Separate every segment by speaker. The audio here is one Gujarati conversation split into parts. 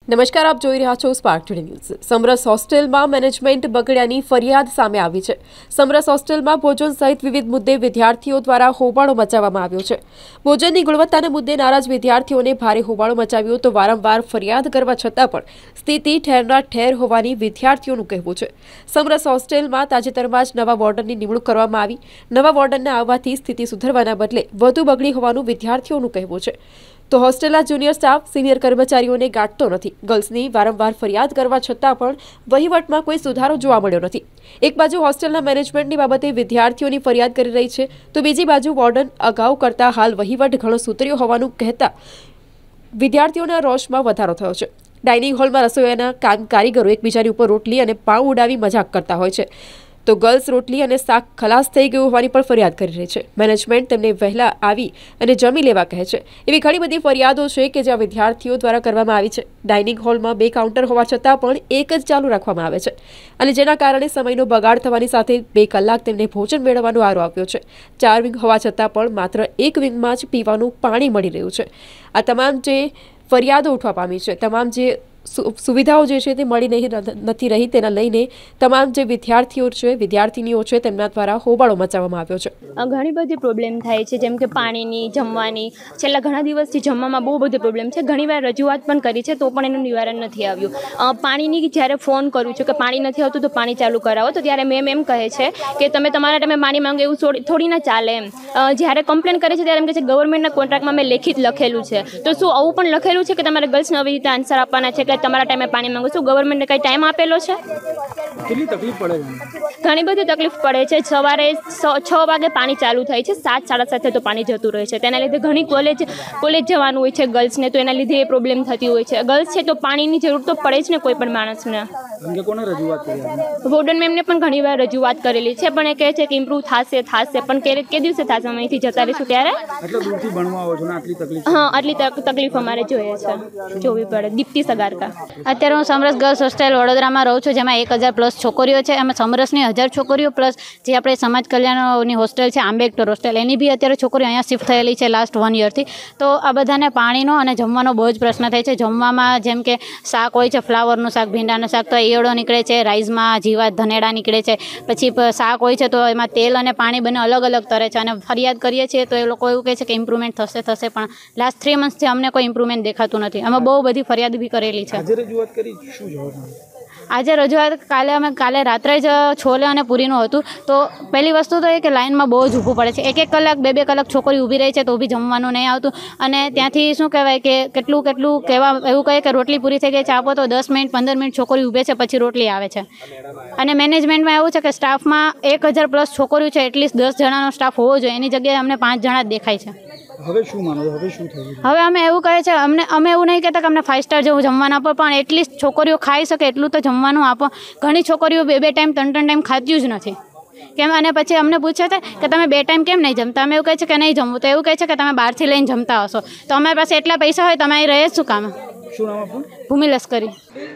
Speaker 1: નમસ્કાર, આપ જોઈ રહ્યા છો સ્પાર્ક ટુડે ન્યૂઝ। સમરસ હોસ્ટેલમાં મેનેજમેન્ટ બગડ્યાની ફરિયાદ સામે આવી છે। સમરસ હોસ્ટેલમાં ભોજન સહિત વિવિધ મુદ્દે વિદ્યાર્થીઓ દ્વારા હોબાળો મચાવવામાં આવ્યો છે। ભોજનની ગુણવત્તાના મુદ્દે નારાજ વિદ્યાર્થીઓને ભારે હોબાળો મચાવ્યો તો વારંવાર ફરિયાદ કરવા છતાં પણ સ્થિતિ ઠેરના ઠેર હોવાની વિદ્યાર્થીઓનું કહેવું છે। સમરસ હોસ્ટેલમાં તાજેતરમાં જ નવા વોર્ડનની નિમણૂક કરવામાં આવી। નવા વોર્ડનના આવવાથી સ્થિતિ સુધરવાના બદલે વધુ બગડી હોવાનું વિદ્યાર્થીઓનું કહેવું છે। તો હોસ્ટેલના જુનિયર સ્ટાફ સિનિયર કર્મચારીઓને ગાંઠતો નથી। ગર્લ્સની વારંવાર ફરિયાદ કરવા છતાં પણ વહીવટમાં કોઈ સુધારો જોવા મળ્યો નથી। એક બાજુ હોસ્ટેલના મેનેજમેન્ટની બાબતે વિદ્યાર્થીઓની ફરિયાદ કરી રહી છે તો બીજી બાજુ વોર્ડન અગાઉ કરતા હાલ વહીવટ ઘણો સુધર્યો હોવાનું કહેતા વિદ્યાર્થીઓના રોષમાં વધારો થયો છે। ડાઇનિંગ હોલમાં રસોઈયાના કારીગરો એકબીજાની ઉપર રોટલી અને પાઉં ઉડાવી મજાક કરતા હોય છે તો ગર્લ્સ રોટલી અને શાક ખલાસ થઈ ગયું હોવાની પણ ફરિયાદ કરી રહી છે। મેનેજમેન્ટ તેમને વહેલા આવી અને જમી લેવા કહે છે। એવી ઘણી બધી ફરિયાદો છે કે જ્યાં વિદ્યાર્થીઓ દ્વારા કરવામાં આવી છે। ડાઇનિંગ હોલમાં 2 કાઉન્ટર હોવા છતાં પણ એક જ ચાલુ રાખવામાં આવે છે અને જેના કારણે સમયનો બગાડ થવાની સાથે 2 કલાક તેમને ભોજન મેળવવાનો વારો આવ્યો છે। 4 વિંગ હોવા છતાં પણ માત્ર 1 વિંગમાં જ પીવાનું પાણી મળી રહ્યું છે। આ તમામ જે ફરિયાદો ઉઠવા પામી છે, તમામ જે સુવિધાઓ જે છે તે મળી નથી રહી, તેના લઈને તમામ જે વિદ્યાર્થીઓ છે, વિદ્યાર્થીનીઓ છે, તેમના દ્વારા હોબાળો મચાવવામાં આવ્યો છે।
Speaker 2: ઘણી બધી પ્રોબ્લેમ થાય છે, જેમ કે પાણીની, જમવાની। છેલ્લા ઘણા દિવસથી જમવામાં બહુ બધી પ્રોબ્લેમ છે। ઘણીવાર રજૂઆત પણ કરી છે તો પણ એનું નિવારણ નથી આવ્યું। પાણીની જ્યારે ફોન કરું છું કે પાણી નથી આવતું તો પાણી ચાલુ કરાવો તો ત્યારે મેમ એમ કહે છે કે તમે તમારા ટાઈમે પાણી માંગે એવું થોડી ના ચાલે એમ। જ્યારે કમ્પ્લેન કરે છે ત્યારે એમ કહે છે ગવર્મેન્ટના કોન્ટ્રાક્ટમાં મેં લેખિત લખેલું છે તો શું આવું પણ લખેલું છે કે તમારે ગર્લ્સને આવી રીતે આન્સર આપવાના છે કે તમારા ટાઈમે પાણી માંગો? શું ગવર્મેન્ટને કંઈ ટાઈમ આપેલો છે?
Speaker 3: કેટલી તકલીફ પડે છે?
Speaker 2: ઘણી બધી તકલીફ પડે છે। સવારે 6 વાગે પાણી ચાલુ થાય છે, 7 સાડા 7 તો પાણી જતું રહે છે। તેના લીધે ઘણી કોલેજ જવાનું હોય છે ગર્લ્સને, તો એના લીધે એ પ્રોબ્લેમ થતી હોય છે। ગર્લ્સ છે તો પાણીની જરૂર તો પડે જ ને કોઈ પણ માણસને।
Speaker 3: કોને રજૂઆત કરી?
Speaker 2: વોર્ડન મેમને પણ ઘણીવાર રજૂઆત કરેલી છે પણ એ કહે છે કે ઇમ્પ્રૂવ થશે પણ કે દિવસે થશે? અમે અહીંથી જતા રહીશું ત્યારે
Speaker 3: આટલા દૂરથી ભણવા આવો છો ને આટલી તકલીફ?
Speaker 2: હા, આટલી તકલીફ અમારે જોઈએ છે, જોવી પડે। દીપ્તિ સગારકા।
Speaker 4: અત્યારે હું સમરસ ગર્લ્સ હોસ્ટેલ વડોદરામાં રહું છું, જેમાં 1000+ છોકરીઓ છે। એમાં સમરસની 1000 છોકરીઓ પ્લસ જે આપણે સમાજ કલ્યાણની હોસ્ટેલ છે આંબેડકર હોસ્ટેલ, એની બી અત્યારે છોકરીઓ અહીંયા શિફ્ટ થયેલી છે લાસ્ટ 1 યરથી। તો આ બધાને પાણીનો અને જમવાનો બહુ જ પ્રશ્ન થાય છે। જમવામાં જેમ કે શાક હોય છે, ફ્લાવરનું શાક, ભીંડાનું શાક, તો એવડો નીકળે છે, રાઈસમાં જીવાત ધનેડા નીકળે છે, પછી શાક હોય છે તો એમાં તેલ અને પાણી બંને અલગ અલગ તરે છે। અને ફરિયાદ કરીએ છીએ તો એ લોકો એવું કહે છે કે ઇમ્પ્રુવમેન્ટ થશે પણ લાસ્ટ 3 મંથથી અમને કોઈ ઇમ્પ્રુવમેન્ટ દેખાતું નથી। અમે બહુ બધી ફરિયાદ બી કરેલી છે। આજે રજૂઆત કાલે રાત્રે જ છોલે અને પૂરીનું હતું। તો પહેલી વસ્તુ તો એ કે લાઇનમાં બહુ જ ઊભું પડે છે, 1 કલાક 2 કલાક છોકરી ઊભી રહી છે તો બી જમવાનું નહીં આવતું। અને ત્યાંથી શું કહેવાય કે કેટલું કહેવા એવું કહે કે રોટલી પૂરી થઈ ગઈ છે આપો, તો 10 મિનિટ 15 મિનિટ છોકરી ઊભે છે પછી રોટલી આવે છે। અને મેનેજમેન્ટમાં એવું છે કે સ્ટાફમાં 1000+ છોકરીઓ છે, એટલીસ્ટ 10 જણાનો સ્ટાફ હોવો જોઈએ, એની જગ્યાએ અમને 5 જણા જ દેખાય છે।
Speaker 3: હવે શું માનો? હવે શું થયું?
Speaker 4: હવે અમે એવું કહે છે, અમે એવું નહીં કહેતા કે અમને 5 સ્ટાર જેવું જમવાનું આપો, પણ એટલીસ્ટ છોકરીઓ ખાઈ શકે એટલું તો જમવાનું આપો। ઘણી છોકરીઓ 2 ટાઈમ 3 ટાઈમ ખાતી જ નથી કેમ? અને પછી અમને પૂછે છે કે તમે 2 ટાઈમ કેમ નહીં જમતા? અમે એવું કહે છે કે નહીં જમવું, તો એવું કહે છે કે તમે બહારથી લઈને જમતા હશો, તો અમારી પાસે એટલા પૈસા હોય તો અમે અહીં રહે શું કામ?
Speaker 3: શું નામ આપનું?
Speaker 4: ભૂમિ લશ્કરી।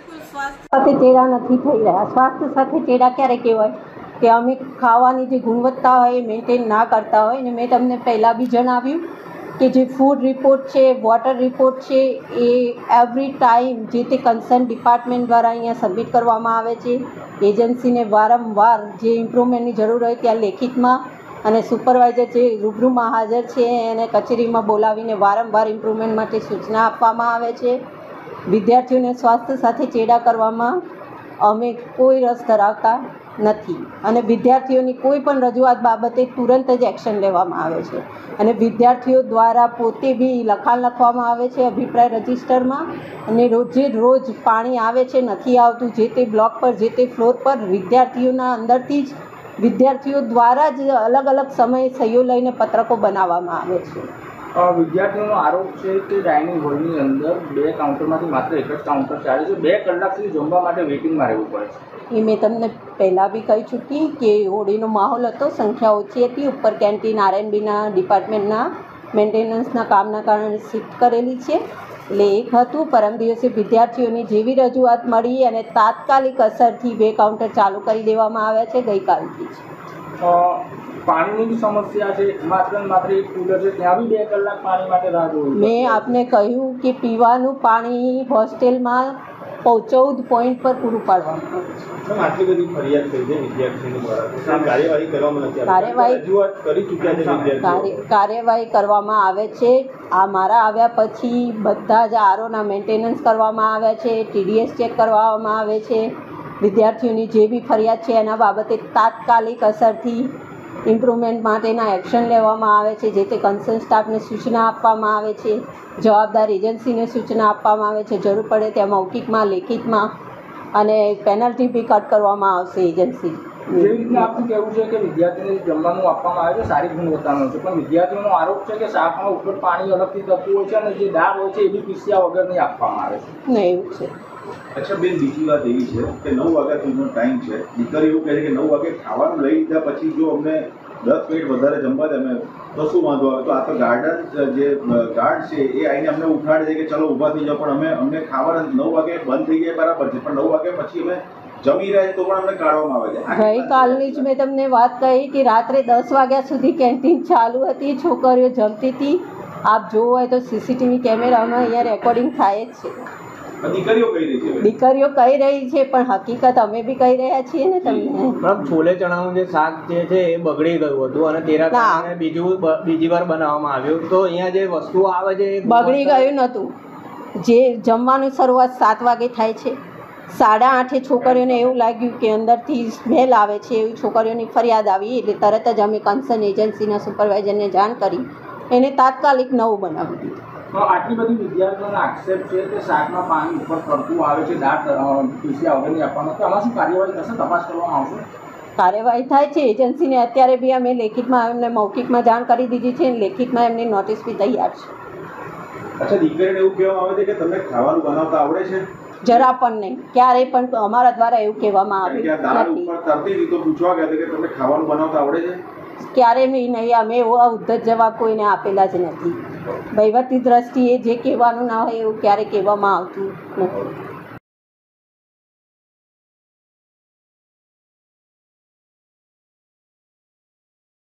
Speaker 5: સાથે ચેડા નથી થઈ રહ્યા। સ્વાસ્થ્ય સાથે ચેડા ક્યારે કહેવાય કે અમે ખાવાની જે ગુણવત્તા હોય એ મેન્ટેન ના કરતા હોય। અને મેં તમને પહેલાં બી જણાવ્યું કે જે ફૂડ રિપોર્ટ છે, વોટર રિપોર્ટ છે, એ એવરી ટાઈમ જે તે કન્સર્ન ડિપાર્ટમેન્ટ દ્વારા અહીંયા સબમિટ કરવામાં આવે છે। એજન્સીને વારંવાર જે ઇમ્પ્રુવમેન્ટની જરૂર હોય ત્યાં લેખિતમાં અને સુપરવાઇઝર જે રૂબરૂમાં હાજર છે એને કચેરીમાં બોલાવીને વારંવાર ઇમ્પ્રુવમેન્ટ માટે સૂચના આપવામાં આવે છે। વિદ્યાર્થીઓને સ્વાસ્થ્ય સાથે ચેડા કરવામાં અમે કોઈ રસ ધરાવતા નથી અને વિદ્યાર્થીઓની કોઈ પણ રજૂઆત બાબતે તુરંત જ એક્શન લેવામાં આવે છે। અને વિદ્યાર્થીઓ દ્વારા પોતે બી લખાણ લખવામાં આવે છે અભિપ્રાય રજિસ્ટરમાં, અને રોજ પાણી આવે છે, નથી આવતું, જે તે બ્લોક પર, જે તે ફ્લોર પર વિદ્યાર્થીઓના અંદરથી જ વિદ્યાર્થીઓ દ્વારા જ અલગ અલગ સમયે સહીઓ લઈને પત્રકો બનાવવામાં આવે છે।
Speaker 3: વિદ્યાર્થીઓનો આરોપ છે કે ડાઇનિંગ હોલની અંદર 2 કાઉન્ટરમાંથી માત્ર 1 જ કાઉન્ટર ચાલે છે, 2 કલાક સુધી જમવા માટે વેઇટિંગમાં રહેવું પડે છે।
Speaker 5: એ મેં તમને પહેલાં બી કહી ચૂકી કે હોળીનો માહોલ હતો, સંખ્યા ઓછી હતી, ઉપર કેન્ટીન R&Bના ડિપાર્ટમેન્ટના મેન્ટેનન્સના કામના કારણે શિફ્ટ કરેલી છે। એટલે એક હતું, પરમ દિવસે વિદ્યાર્થીઓની જેવી રજૂઆત મળી અને તાત્કાલિક અસરથી 2 કાઉન્ટર ચાલુ કરી દેવામાં આવ્યા છે ગઈકાલથી જ।
Speaker 3: પાણીની બી સમસ્યા છે, માત્ર ને માત્ર એક કુલર છે, ત્યાં બી 2 કલાક પાણી માટે રાહ જોવી પડે.
Speaker 5: મેં આપને કહ્યું કે પીવાનું પાણી હોસ્ટેલમાં 14 પોઈન્ટ પર પૂરું પાડવામાં આવે છે.
Speaker 6: આટલી બધી ફરિયાદ થઈ છે વિદ્યાર્થીઓ દ્વારા, કાર્યવાહી કરવામાં નથી આવી.
Speaker 5: કાર્યવાહી-
Speaker 6: રજૂઆત કરી ચૂક્યા છે વિદ્યાર્થીઓ.
Speaker 5: કાર્યવાહી કરવામાં આવે છે. આ મારા આવ્યા પછી બધા જ આરોના મેન્ટેનન્સ કરવામાં આવ્યા છે, TDS ચેક કરવામાં આવે છે. વિદ્યાર્થીઓની જે બી ફરિયાદ છે એના બાબતે તાત્કાલિક અસરથી ઇમ્પ્રુવમેન્ટ માટેના એક્શન લેવામાં આવે છે. જે તે કન્સર્ન સ્ટાફને સૂચના આપવામાં આવે છે, જવાબદાર એજન્સીને સૂચના આપવામાં આવે છે. જરૂર પડે ત્યાં મૌખિકમાં, લેખિતમાં અને પેનલ્ટી બી કટ કરવામાં આવશે એજન્સી.
Speaker 3: જેવી રીતના આપનું કહેવું છે કે વિદ્યાર્થીઓને જમવાનું આપવામાં આવે છે સારી ગુણવત્તાનું છે, પણ વિદ્યાર્થીઓનો આરોપ છે કે શાકમાં ઉપર પાણી અલગથી થતું હોય છે અને જે દાળ હોય છે એ બી પીસ્યા વગર નહીં આપવામાં આવે છે.
Speaker 5: ને એવું છે.
Speaker 7: અચ્છા બેન, બીજી વાત એવી છે કે 9 વાગ્યા સુધીનો ટાઈમ છે. દીકરી એવું કહે છે કે 9 વાગે ખાવાનું લઈ લીધા પછી જો અમને 10 મિનિટ વધારે જમવા દે અમે તો શું વાંધો આવે? તો આ તો ગાર્ડન જે ગાર્ડ છે એ આવીને અમને ઉઠાડે છે કે ચલો ઊભા થઈ જાઓ, પણ અમને ખાવાના 9 વાગે બંધ થઈ જાય બરાબર છે, પણ 9 વાગ્યા પછી અમે જમી રહ્યા તો પણ અમને કાઢવામાં આવે છે.
Speaker 5: ગઈકાલની જ મેં તમને વાત કહી કે રાત્રે 10 વાગ્યા સુધી કેન્ટીન ચાલુ હતી, છોકરીઓ જમતી હતી. આપ જોવો હોય તો CCTV કેમેરામાં અહીંયા રેકોર્ડિંગ થાય જ છે.
Speaker 7: દીકરીઓ કહી રહી છે.
Speaker 5: દીકરીઓ કહી રહી છે, પણ હકીકત અમે બી કહી રહ્યા છીએ ને તમને.
Speaker 6: મેડમ, છોલે ચણાનું જે શાક જે છે એ બગડી ગયું હતું અને તેના કારણે બીજી વાર બનાવવામાં આવ્યું. તો અહીંયા જે વસ્તુઓ આવે છે એ
Speaker 5: બગડી ગયું નહોતું. જે જમવાનું શરૂઆત 7 વાગે થાય છે, 8:30 છોકરીઓને એવું લાગ્યું કે અંદરથી સ્મેલ આવે છે, એવી છોકરીઓની ફરિયાદ આવી. એટલે તરત જ અમે કન્સર્ન એજન્સીના સુપરવાઇઝરને જાણ કરી એને તાત્કાલિક નવું બનાવી દીધું.
Speaker 3: આટલી બધી વિદ્યાર્થીઓનો આક્ષેપ છે કે શાકમાં પાણી ઉપર પડતું આવે છે, દાળ પીસ્યા વગર નહીં આપવામાં, તો આમાં શું કાર્યવાહી થશે? તપાસ કરવામાં આવશે?
Speaker 5: કાર્યવાહી થાય છે. એજન્સીને અત્યારે બી અમે લેખિતમાં એમને મૌખિકમાં જાણ કરી દીધી છે, લેખિતમાં એમની નોટિસ બી તૈયાર છે.
Speaker 7: અચ્છા, દીકરીને એવું કહેવામાં આવે છે કે તમને ખાવાનું બનાવતા આવડે છે?
Speaker 5: જરા પણ નહીં, ક્યારેય પણ અમારા દ્વારા એવું કહેવામાં આવ્યું
Speaker 7: દાળ
Speaker 5: નથી.
Speaker 7: ઉપર તરતી હતી તો પૂછવા ગયા હતા કે તમને ખાવાનું બનાવતા આવડે છે?
Speaker 5: ક્યારેય બી નહીં. અમે એવો ઉદ્ધત જવાબ કોઈને આપેલા જ નથી. વહીવટી દ્રષ્ટિએ જે કહેવાનું ના હોય એવું ક્યારેય કહેવામાં આવતું નથી.